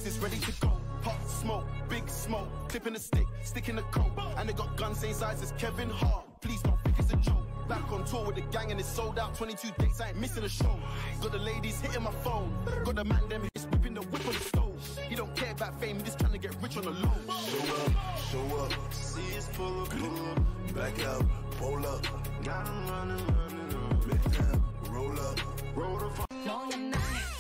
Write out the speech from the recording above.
niggas is ready to go. Pop smoke, big smoke, clipping the stick in the coat. And they got guns same size as Kevin Hart. Please don't think it's a joke. Back on tour with the gang and it's sold out. 22 dates, I ain't missing a show. Got the ladies hitting my phone. Got the man them hits whipping the whip on the stove. He don't care about fame, he just trying to get rich on the low. Show up, see us pull up, back out, pull up. Now I'm running, make that roll up, roll the fuck. Long night.